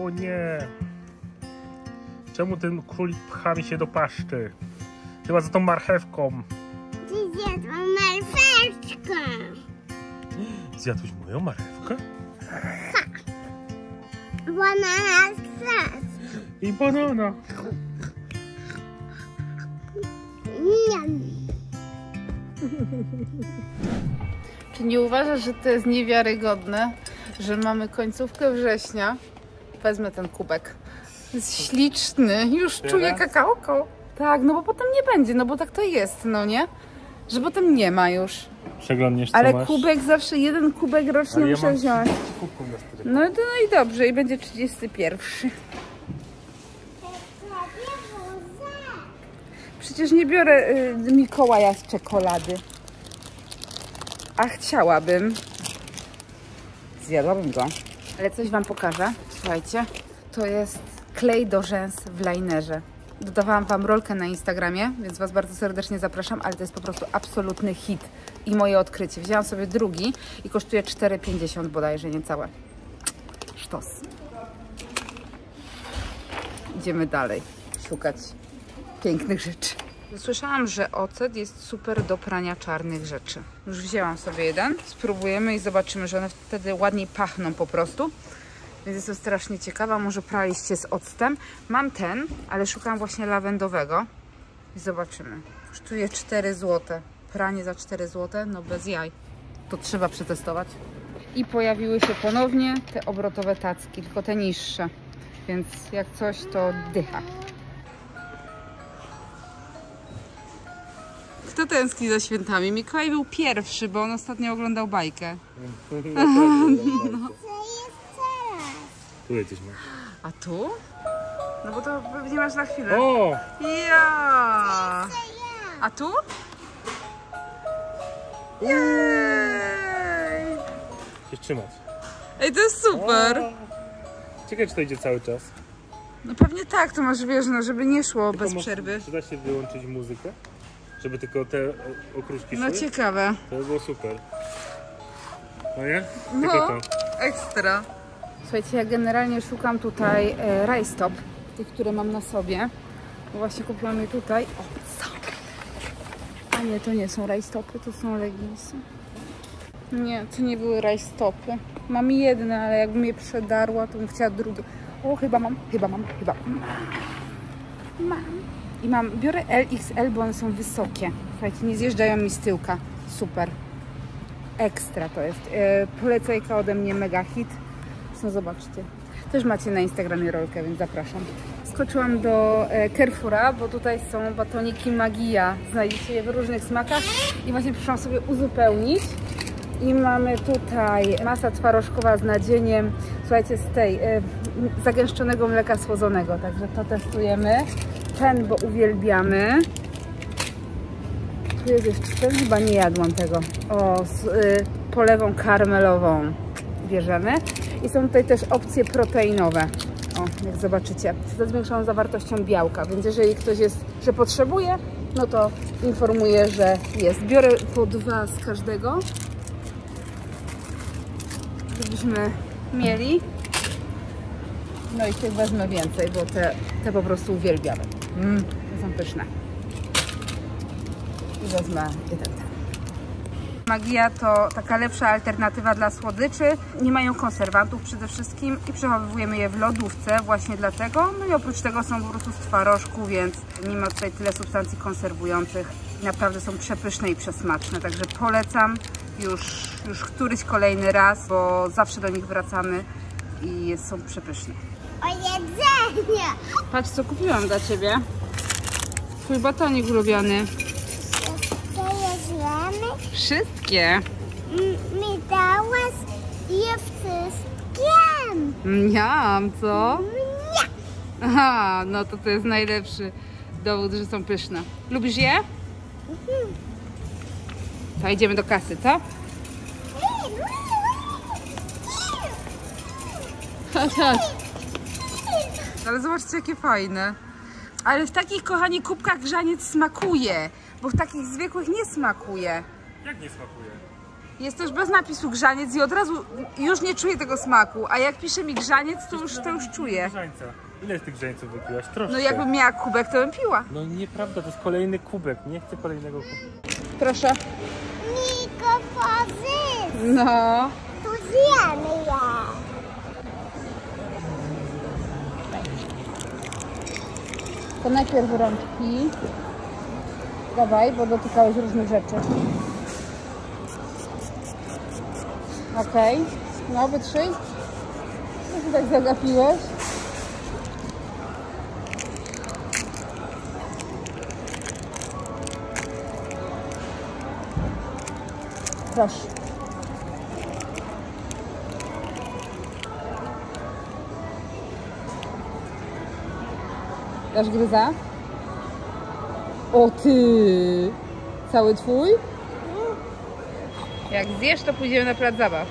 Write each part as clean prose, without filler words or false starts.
O nie. Czemu ten królik pcha mi się do paszczy? Chyba za tą marchewką. Zjadłam marchewkę. Zjadłeś moją marchewkę? Banana stres. I banana. Nie. Czy nie uważasz, że to jest niewiarygodne, że mamy końcówkę września? Wezmę ten kubek. Jest śliczny. Już czuję kakałko. Tak, no bo potem nie będzie, no bo tak to jest, no nie? Że potem nie ma już. Przeglądniesz, co Ale masz? kubek zawsze, jeden kubek rocznie muszę wziąć. No i dobrze, i będzie 31. Przecież nie biorę Mikołaja z czekolady. A chciałabym. Zjadłabym go. Ale coś wam pokażę. Słuchajcie, to jest klej do rzęs w linerze. Dodawałam wam rolkę na Instagramie, więc was bardzo serdecznie zapraszam, ale to jest po prostu absolutny hit i moje odkrycie. Wzięłam sobie drugi i kosztuje 4,50 bodajże, niecałe. Sztos. Idziemy dalej szukać pięknych rzeczy. Słyszałam, że ocet jest super do prania czarnych rzeczy. Już wzięłam sobie jeden, spróbujemy i zobaczymy, że one wtedy ładniej pachną po prostu. Więc jestem strasznie ciekawa, może praliście z octem. Mam ten, ale szukałam właśnie lawendowego. I zobaczymy. Kosztuje 4 zł. Pranie za 4 zł? No bez jaj. To trzeba przetestować. I pojawiły się ponownie te obrotowe tacki, tylko te niższe. Więc jak coś, to dycha. Kto tęskni za świętami? Mikołaj był pierwszy, bo on ostatnio oglądał bajkę. No. Tu jesteś, masz. A tu? No bo to pewnie masz na chwilę. O! Ja! A tu? Jej! Się trzymać. Ej, to jest super! Ciekawe, czy to idzie cały czas. No pewnie tak, to masz, wiesz, no, żeby nie szło Tylko bez przerwy. Czy da się wyłączyć muzykę? Żeby tylko te okruszki szły? No ciekawe. To by było super. No nie? No, Tylko to. ekstra. Słuchajcie, ja generalnie szukam tutaj rajstop, tych, które mam na sobie. Bo właśnie kupiłam je tutaj. O, są. A nie, to nie są rajstopy, to są leginsy. Nie, to nie były rajstopy. Mam jedne, ale jakbym je przedarła, to bym chciała drugie. O, chyba mam. Mam. I biorę LXL, bo one są wysokie. Słuchajcie, nie zjeżdżają mi z tyłka. Super. Ekstra to jest. Polecajka ode mnie, mega hit. No zobaczcie. Też macie na Instagramie rolkę, więc zapraszam. Skoczyłam do Carrefoura, bo tutaj są batoniki Magia. Znajdziecie je w różnych smakach i właśnie przyszłam sobie uzupełnić. I mamy tutaj masa twarożkowa z nadzieniem, słuchajcie, z tej zagęszczonego mleka słodzonego. Także to testujemy. Ten, bo uwielbiamy. Tu jest jeszcze ten, chyba nie jadłam tego. O, z polewą karmelową. Bierzemy. I są tutaj też opcje proteinowe. O, jak zobaczycie, ze zwiększoną zawartością białka. Więc jeżeli ktoś jest, że potrzebuje, no to informuję, że jest. Biorę po 2 z każdego, żebyśmy mieli. No i tych wezmę więcej, bo te po prostu uwielbiamy. To są pyszne. I wezmę jeden. Magia to taka lepsza alternatywa dla słodyczy. Nie mają konserwantów przede wszystkim i przechowujemy je w lodówce właśnie dlatego. No i oprócz tego są po prostu z twarożku, więc nie ma tutaj tyle substancji konserwujących. I naprawdę są przepyszne i przesmaczne, także polecam już któryś kolejny raz, bo zawsze do nich wracamy i są przepyszne. O jedzenie! Patrz, co kupiłam dla Ciebie. Twój batonik ulubiony. To jedzemy? Wszystkie. Mi dałaś je wszystkie. Miam, co? Nie. Aha, no to jest najlepszy dowód, że są pyszne. Lubisz je? To idziemy do kasy, co? Chodź. Ale zobaczcie, jakie fajne. Ale w takich, kochani, kubkach grzaniec smakuje, bo w takich zwykłych nie smakuje. Jak nie smakuje? Jest też bez napisu grzaniec i od razu już nie czuję tego smaku, a jak pisze mi grzaniec, to już czuję. Grzańca. Ile z tych grzańców wypiłaś? Troszkę. No jakbym miała kubek, to bym piła. No nieprawda, to jest kolejny kubek. Nie chcę kolejnego kubka. Proszę. Mikrofozy. No. Tu zjemy je. To najpierw rączki. Dawaj, bo dotykałeś różnych rzeczy. Okej. No, wytrzyj. Co się tak zagapiłeś? Proszę. Dasz gryza? O ty! Cały twój? Jak zjesz, to pójdziemy na plac zabaw.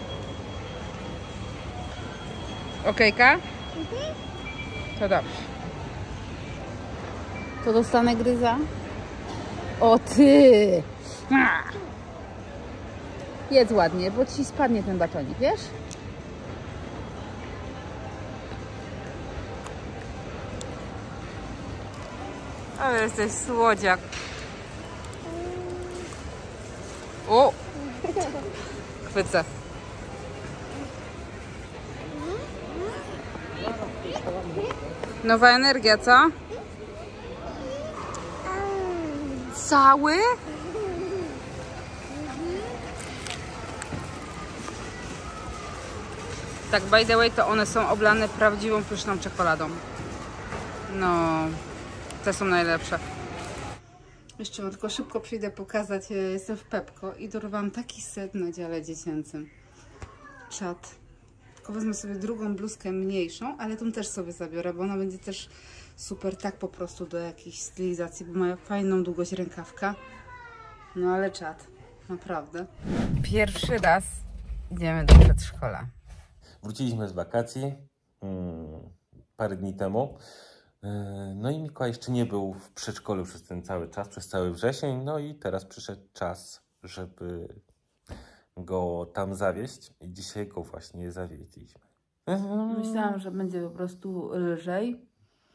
Okejka? To dobrze. To dostanę gryza? O ty! Jedz ładnie, bo ci spadnie ten batonik, wiesz? Ale jesteś słodziak. O! Chwycę. Nowa energia, co? Cały? Tak, by the way, to one są oblane prawdziwą, pyszną czekoladą. No, te są najlepsze. Jeszcze mam tylko szybko przyjdę pokazać. Jestem w Pepko i dorwałam taki set na dziale dziecięcym. Czad. Tylko wezmę sobie drugą bluzkę mniejszą, ale tą też sobie zabiorę, bo ona będzie też super tak po prostu do jakiejś stylizacji, bo ma fajną długość rękawka. No ale czad. Naprawdę. Pierwszy raz idziemy do przedszkola. Wróciliśmy z wakacji parę dni temu. No i Mikołaj jeszcze nie był w przedszkolu przez ten cały czas, przez cały wrzesień. No i teraz przyszedł czas, żeby go tam zawieźć. I dzisiaj go właśnie zawieźliśmy. Myślałam, że będzie po prostu lżej.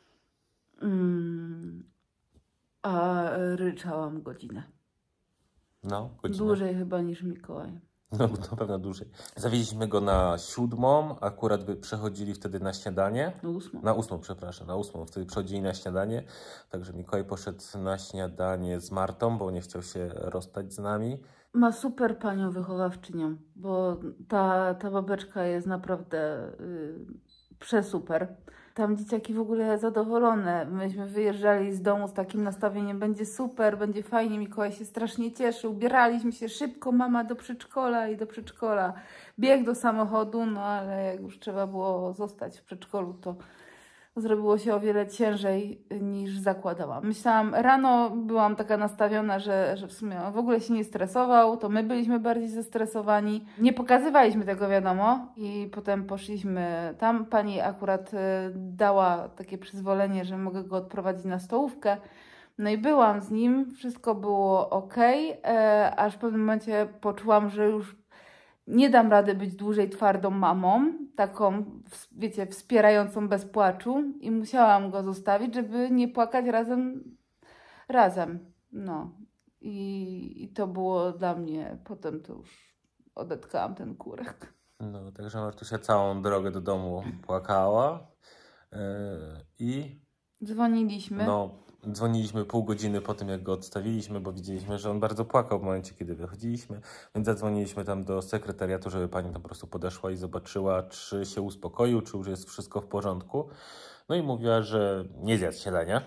A ryczałam godzinę. No, godzinę. Dłużej chyba niż Mikołaj. No, na pewno dłużej. Zawieźliśmy go na 7, akurat przechodzili wtedy na śniadanie. Na 8. Na 8, przepraszam, na 8. Wtedy przechodzili na śniadanie. Także Mikołaj poszedł na śniadanie z Martą, bo nie chciał się rozstać z nami. Ma super panią wychowawczynią, bo ta babeczka jest naprawdę przesuper. Tam dzieciaki w ogóle zadowolone. Myśmy wyjeżdżali z domu z takim nastawieniem, będzie super, będzie fajnie. Mikołaj się strasznie cieszy. Ubieraliśmy się szybko, mama do przedszkola i do przedszkola. Bieg do samochodu, no ale jak już trzeba było zostać w przedszkolu, to zrobiło się o wiele ciężej niż zakładałam. Myślałam, rano byłam taka nastawiona, że w sumie on w ogóle się nie stresował, to my byliśmy bardziej zestresowani. Nie pokazywaliśmy tego, wiadomo, i potem poszliśmy tam. Pani akurat dała takie przyzwolenie, że mogę go odprowadzić na stołówkę. No i byłam z nim, wszystko było ok, aż w pewnym momencie poczułam, że już nie dam rady być dłużej twardą mamą, taką, wiecie, wspierającą bez płaczu i musiałam go zostawić, żeby nie płakać razem. No i to było dla mnie, potem to już odetkałam ten kurek. No, także Martusia całą drogę do domu płakała i Dzwoniliśmy. no, dzwoniliśmy pół godziny po tym, jak go odstawiliśmy, bo widzieliśmy, że on bardzo płakał w momencie, kiedy wychodziliśmy, więc zadzwoniliśmy tam do sekretariatu, żeby pani tam po prostu podeszła i zobaczyła, czy się uspokoił, czy już jest wszystko w porządku. No i mówiła, że nie zjadł śniadania,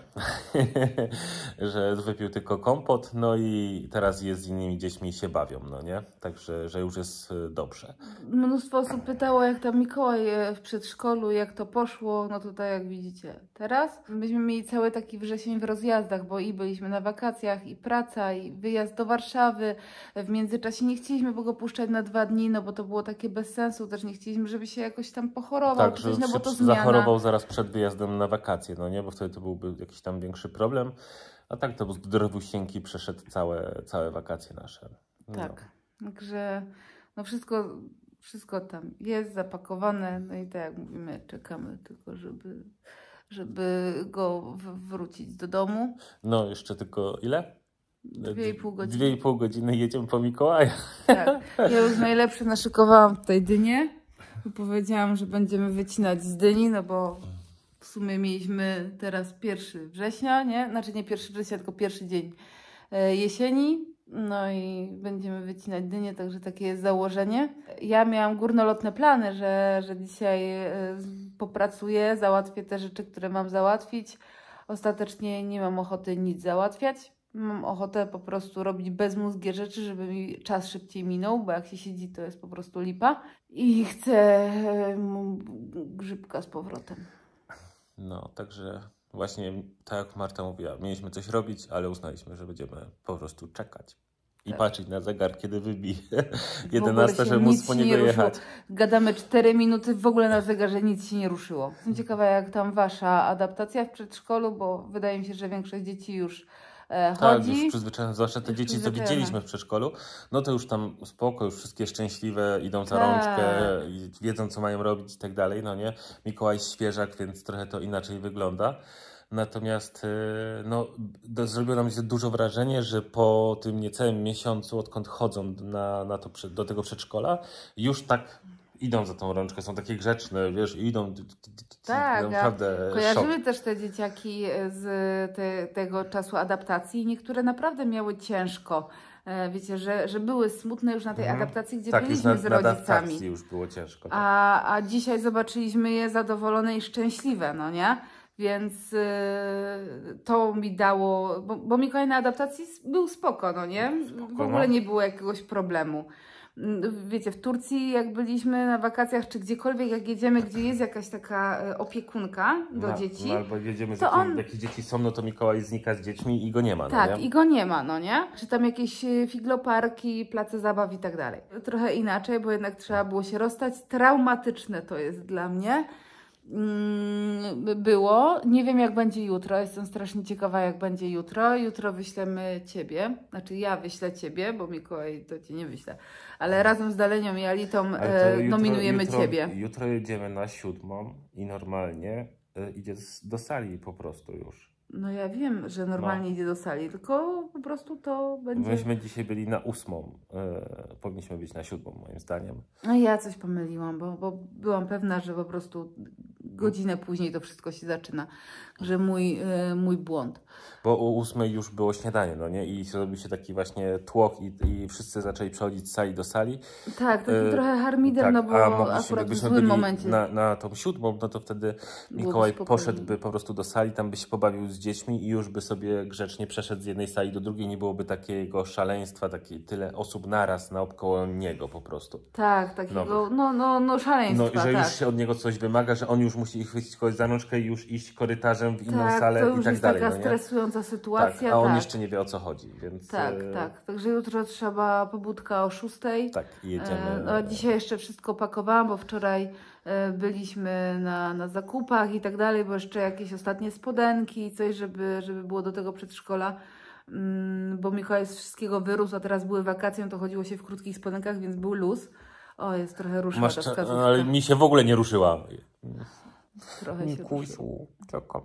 że wypił tylko kompot, no i teraz jest z innymi dziećmi i się bawią, no nie? Także, że już jest dobrze. Mnóstwo osób pytało, jak tam Mikołaj w przedszkolu, jak to poszło, no to tak jak widzicie teraz. Myśmy mieli cały taki wrzesień w rozjazdach, bo i byliśmy na wakacjach, i praca, i wyjazd do Warszawy. W międzyczasie nie chcieliśmy go puszczać na 2 dni, no bo to było takie bez sensu, też nie chcieliśmy, żeby się jakoś tam pochorował. Tak, czy że coś, no bo to zachorował zaraz przed wyjazdem na wakacje, no nie, bo wtedy to byłby jakiś tam większy problem, a tak to zdrowusieńki przeszedł całe wakacje nasze. No. Tak, Także no wszystko tam jest zapakowane, no i tak jak mówimy, czekamy tylko, żeby go wrócić do domu. No, jeszcze tylko ile? 2,5 godziny. 2,5 godziny jedziemy po Mikołaja. Tak. Ja już najlepsze naszykowałam tutaj dynię. Powiedziałam, że będziemy wycinać z dyni, no bo w sumie mieliśmy teraz 1 września, nie? Znaczy nie 1 września, tylko pierwszy dzień jesieni. No i będziemy wycinać dynię, także takie jest założenie. Ja miałam górnolotne plany, że dzisiaj popracuję, załatwię te rzeczy, które mam załatwić. Ostatecznie nie mam ochoty nic załatwiać. Mam ochotę po prostu robić bezmózgie rzeczy, żeby mi czas szybciej minął, bo jak się siedzi, to jest po prostu lipa. I chcę grzybka z powrotem. No, także właśnie tak jak Marta mówiła, mieliśmy coś robić, ale uznaliśmy, że będziemy po prostu czekać. I patrzeć na zegar, kiedy wybije 11, żeby móc po niego jechać. Gadamy 4 minuty, w ogóle na zegarze nic się nie ruszyło. Jestem ciekawa, jak tam wasza adaptacja w przedszkolu, bo wydaje mi się, że większość dzieci już chodzi. Tak, już przyzwyczajone, zwłaszcza te dzieci, co widzieliśmy w przedszkolu, no to już tam spoko, już wszystkie szczęśliwe, idą za rączkę, i wiedzą, co mają robić i tak dalej, no nie? Mikołaj świeżak, więc trochę to inaczej wygląda. Natomiast no, zrobiło nam się dużo wrażenie, że po tym niecałym miesiącu, odkąd chodzą do tego przedszkola, już tak idą za tą rączkę, są takie grzeczne, wiesz, idą. Tak, naprawdę kojarzymy też te dzieciaki z tego czasu adaptacji. Niektóre naprawdę miały ciężko. Wiecie, że były smutne już na tej adaptacji, gdzie byliśmy z rodzicami. Tak, już było ciężko. Tak. A dzisiaj zobaczyliśmy je zadowolone i szczęśliwe, no nie? Więc to mi dało, bo Mikołaj na adaptacji był spoko, no nie? W ogóle nie było jakiegoś problemu. Wiecie, w Turcji jak byliśmy na wakacjach, czy gdziekolwiek jak jedziemy, gdzie jest jakaś taka opiekunka do dzieci. No, albo jedziemy, jakieś dzieci są, no to Mikołaj znika z dziećmi i go nie ma. Tak, no nie? i go nie ma, no nie? Czy tam jakieś figloparki, place zabaw i tak dalej. Trochę inaczej, bo jednak trzeba było się rozstać. Traumatyczne to jest dla mnie. Było. Nie wiem, jak będzie jutro. Jestem strasznie ciekawa, jak będzie jutro. Jutro wyślemy Ciebie. Znaczy ja wyślę Ciebie, bo Mikołaj to Cię nie wyślę. Ale razem z Dalenią i Alitą nominujemy Ciebie. Jutro jedziemy na 7 i normalnie idzie do sali po prostu już. No ja wiem, że normalnie idzie do sali, tylko po prostu to będzie... Myśmy dzisiaj byli na 8. Powinniśmy być na 7 moim zdaniem. No ja coś pomyliłam, bo byłam pewna, że po prostu godzinę później to wszystko się zaczyna. Że mój błąd. Bo o 8 już było śniadanie, no nie? I zrobił się taki właśnie tłok i wszyscy zaczęli przechodzić z sali do sali. Tak, taki trochę harmider, tak, no bo akurat w złym momencie. Na tą 7, no to wtedy Mikołaj poszedłby po prostu do sali, tam by się pobawił z dziećmi i już by sobie grzecznie przeszedł z jednej sali do drugiej. Nie byłoby takiego szaleństwa, tyle osób naraz naokoło niego po prostu. Tak, takiego, no szaleństwa. No, że tak. już się od niego coś wymaga, że on już musi chwycić kogoś za nóżkę i już iść korytarzem w inną salę to już i tak jest dalej. Taka no stresująca sytuacja. Tak, a on jeszcze nie wie, o co chodzi, więc... Tak. Także jutro trzeba pobudka o 6. Tak, i jedziemy. No, dzisiaj jeszcze wszystko pakowałam, bo wczoraj byliśmy na zakupach i tak dalej, bo jeszcze jakieś ostatnie spodenki, coś, żeby było do tego przedszkola. Bo Mikołaj z wszystkiego wyrósł, a teraz były wakacje, to chodziło się w krótkich spodenkach, więc był luz. O, jest trochę ruszona ta wskazówka. Ale mi się w ogóle nie ruszyła. Trochę się ruszyło. Czekam.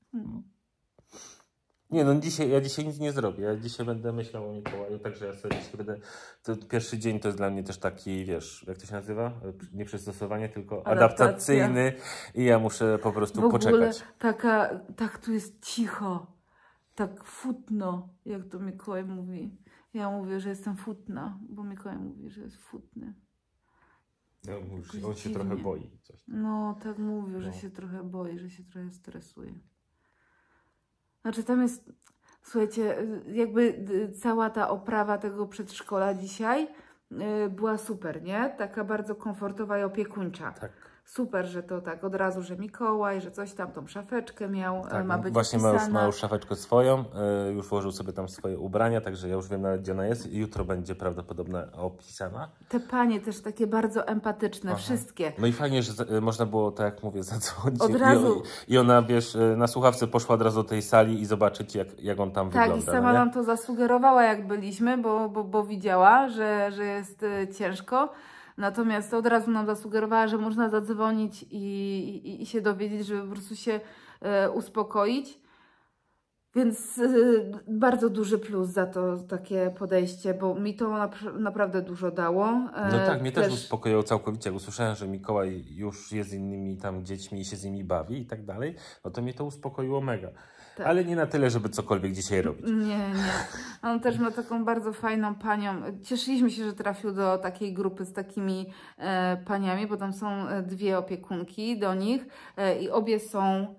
Nie no, ja dzisiaj nic nie zrobię. Ja dzisiaj będę myślał o Mikołaju, także ja sobie dzisiaj będę... To pierwszy dzień to jest dla mnie też taki, wiesz, jak to się nazywa? Nie przystosowanie, tylko adaptacyjny. I ja muszę po prostu poczekać. Tak tu jest cicho. Tak futno, jak to Mikołaj mówi. Ja mówię, że jestem futna, bo Mikołaj mówi, że jest futny. Ja mówię, że on się trochę boi. Coś tam. No, tak mówię, że się trochę boi, że się trochę stresuje. Znaczy tam jest, słuchajcie, jakby cała ta oprawa tego przedszkola dzisiaj była super, nie? Taka bardzo komfortowa i opiekuńcza. Tak. super, że to tak od razu, że Mikołaj, że coś tam, tą szafeczkę miał, Tak, ma być właśnie wpisana. ma już szafeczkę swoją, już włożył sobie tam swoje ubrania, także ja już wiem nawet, gdzie ona jest i jutro będzie prawdopodobnie opisana. Te panie też takie bardzo empatyczne, Aha. wszystkie. No i fajnie, że można było, tak jak mówię, zadzwonić. Od razu. I ona, wiesz, na słuchawce poszła od razu do tej sali i zobaczyć, jak on tam Tak, wygląda. i sama no nie? nam to zasugerowała, jak byliśmy, bo widziała, że jest ciężko. Natomiast od razu nam zasugerowała, że można zadzwonić i się dowiedzieć, żeby po prostu się uspokoić. Więc bardzo duży plus za to takie podejście, bo mi to naprawdę dużo dało. No tak, mnie też uspokoiło całkowicie. Jak usłyszałem, że Mikołaj już jest z innymi tam dziećmi i się z nimi bawi i tak dalej, no to mnie to uspokoiło mega. Tak. Ale nie na tyle, żeby cokolwiek dzisiaj robić. Nie. On też ma taką bardzo fajną panią. Cieszyliśmy się, że trafił do takiej grupy z takimi paniami, bo tam są dwie opiekunki do nich i obie są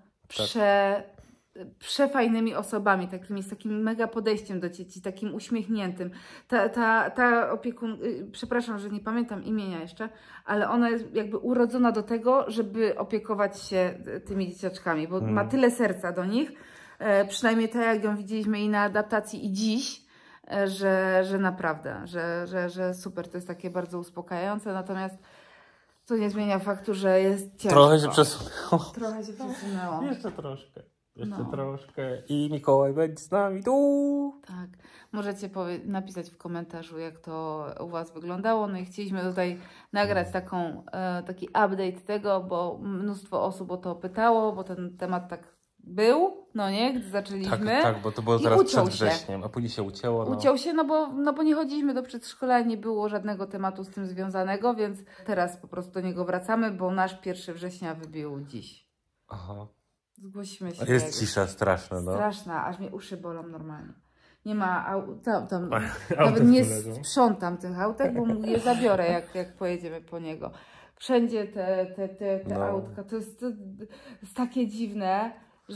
przefajnymi osobami, z takim mega podejściem do dzieci, takim uśmiechniętym. Ta przepraszam, że nie pamiętam imienia jeszcze, ale ona jest jakby urodzona do tego, żeby opiekować się tymi dzieciaczkami, bo ma tyle serca do nich, przynajmniej tak jak ją widzieliśmy i na adaptacji i dziś, że naprawdę, że super, to jest takie bardzo uspokajające, natomiast to nie zmienia faktu, że jest ciężko. Trochę się przesunęło. Trochę się przesunęło. Jeszcze troszkę. Troszkę. I Mikołaj będzie z nami tu. Tak. Możecie napisać w komentarzu, jak to u Was wyglądało. No i chcieliśmy tutaj nagrać taki update tego, bo mnóstwo osób o to pytało, bo ten temat tak był, no nie, gdy zaczęliśmy. Tak, bo to było zaraz przed wrześniem, a później się ucięło. Uciął się, no bo nie chodziliśmy do przedszkola, nie było żadnego tematu z tym związanego, więc teraz po prostu do niego wracamy, bo nasz 1 września wybił dziś. Aha. Zgłosimy się. Jest cisza straszna, no. Straszna, aż mnie uszy bolą normalnie. Nie ma tam nawet nie sprzątam tych autek, bo je zabiorę, jak pojedziemy po niego. Wszędzie te autka. To jest takie dziwne,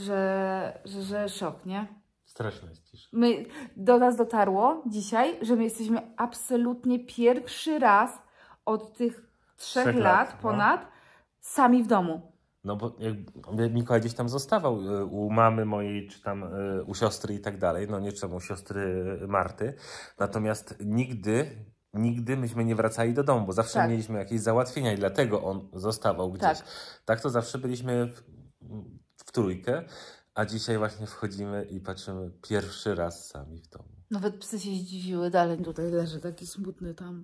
że szok, nie? Straszna jest cisza. Do nas dotarło dzisiaj, że my jesteśmy absolutnie pierwszy raz od tych 3 lat ponad sami w domu. No bo jak Mikołaj gdzieś tam zostawał u mamy mojej, czy tam u siostry i tak dalej, no nie czemu u siostry Marty, natomiast nigdy myśmy nie wracali do domu, bo zawsze mieliśmy jakieś załatwienia i dlatego on zostawał gdzieś. Tak to zawsze byliśmy w trójkę, a dzisiaj właśnie wchodzimy i patrzymy pierwszy raz sami w domu. Nawet psy się zdziwiły, dalej tutaj leży taki smutny tam.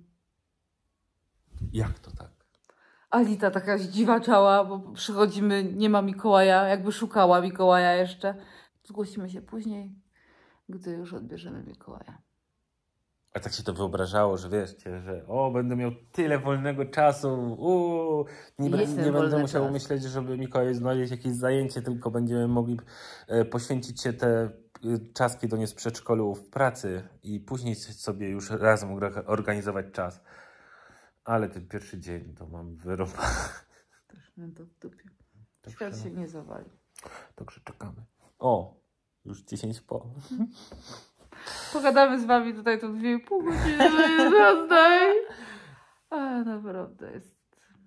Jak to tak? Alita taka zdziwaczała, bo przychodzimy, nie ma Mikołaja, jakby szukała Mikołaja jeszcze. Zgłosimy się później, gdy już odbierzemy Mikołaja. A tak się to wyobrażało, że wiecie, że będę miał tyle wolnego czasu, nie będę musiał myśleć, żeby Mikołaj znaleźć jakieś zajęcie, tylko będziemy mogli poświęcić się te czas, kiedy on jest w przedszkolu, w pracy i później sobie już razem organizować czas. Ale ten pierwszy dzień to mam wyrąbane. Też mam to w dupie. Świat się nie zawali. Także czekamy. Już 10 po. Pogadamy z Wami tutaj to 2,5 godziny zazdaj. A naprawdę jest.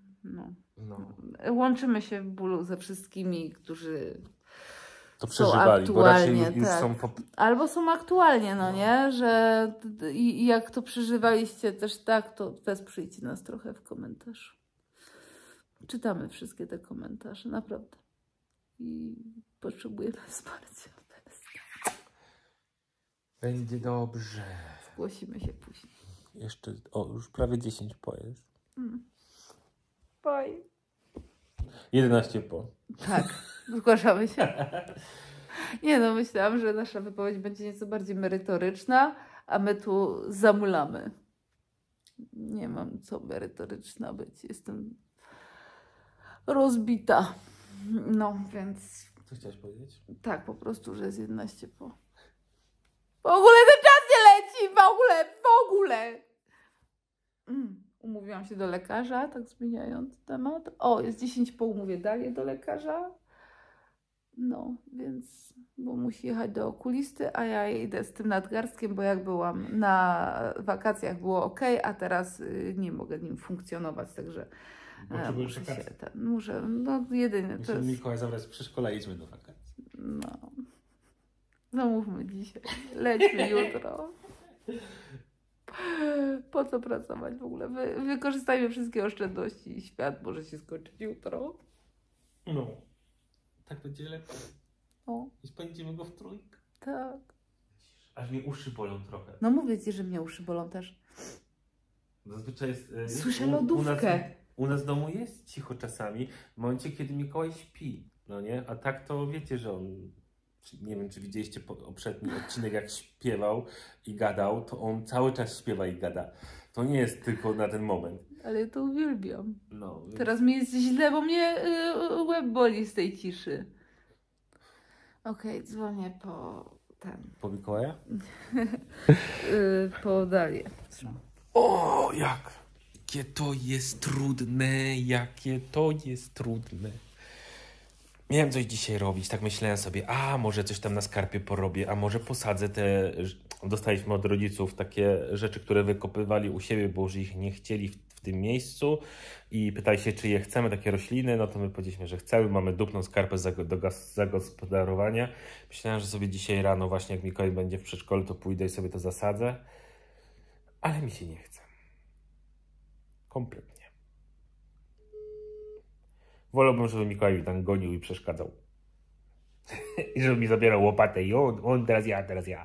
Łączymy się w bólu ze wszystkimi, którzy to przeżywali, bo raczej już są albo są aktualnie, no nie? Że i jak to przeżywaliście też tak, to wesprzyjcie nas trochę w komentarzu. Czytamy wszystkie te komentarze, naprawdę. I potrzebujemy wsparcia. Będzie dobrze. Zgłosimy się później. Jeszcze, już prawie 10 po jest. Bye. 11 po. Tak, zgłaszamy się. Nie no, myślałam, że nasza wypowiedź będzie nieco bardziej merytoryczna, a my tu zamulamy. Nie mam co merytoryczna być. Jestem rozbita. No, więc... Co chciałaś powiedzieć? Tak, po prostu, że jest 11 po. W ogóle ten czas nie leci! W ogóle! Umówiłam się do lekarza, tak zmieniając temat. Jest 10 po, umówię dalej do lekarza. No, więc, bo musi jechać do okulisty, a ja idę z tym nadgarstkiem, bo jak byłam na wakacjach było ok, a teraz nie mogę nim funkcjonować, także Potrzebujesz Muszę wakacji. muszę, no jedynie to Musimy jest... Mikołaj zabrać z przedszkola i idźmy do wakacji. No. Zamówmy dzisiaj. Lećmy jutro. Po co pracować w ogóle? Wykorzystajmy wszystkie oszczędności i świat może się skończyć jutro. No. Tak będzie lepiej. O, I spędzimy go w trójkę. tak. Aż mi uszy bolą trochę. No mówię ci, że mnie uszy bolą też. Zazwyczaj jest... Słyszę lodówkę. U nas w domu jest cicho czasami, w momencie, kiedy Mikołaj śpi, no nie? A tak to wiecie, że on, nie wiem, czy widzieliście poprzedni odcinek, jak śpiewał i gadał, to on cały czas śpiewa i gada. To nie jest tylko na ten moment. Ale ja to uwielbiam. No, więc... Teraz mi jest źle, bo mnie łeb boli z tej ciszy. Okej, dzwonię po Po Mikołaja? po Dalię. O, jakie to jest trudne, jakie to jest trudne. Miałem coś dzisiaj robić, tak myślałem sobie, a może coś tam na skarpie porobię, a może posadzę te... Dostaliśmy od rodziców takie rzeczy, które wykopywali u siebie, bo już ich nie chcieli w tym miejscu i pytali się, czy je chcemy, takie rośliny, no to my powiedzieliśmy, że chcemy, mamy dupną skarpę do zagospodarowania. Myślałem, że sobie dzisiaj rano właśnie, jak Mikołaj będzie w przedszkolu, to pójdę i sobie to zasadzę, ale mi się nie chce. Kompletnie. Wolałbym, żeby Mikołaj mi tam gonił i przeszkadzał. I żeby mi zabierał łopatę i on teraz ja.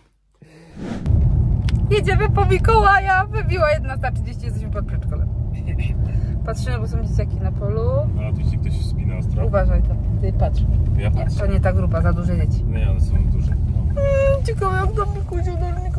Jedziemy po Mikołaja. Wybiła 11:30, jesteśmy pod przedszkolem. Patrzymy, bo są dzieciaki na polu. No, tu się ktoś wspina ostro. Uważaj to. Ty patrz. Ja patrzę. To nie ta grupa, za duże dzieci. Nie, one są duże. No. Ciekawe jak tam Mikusiu do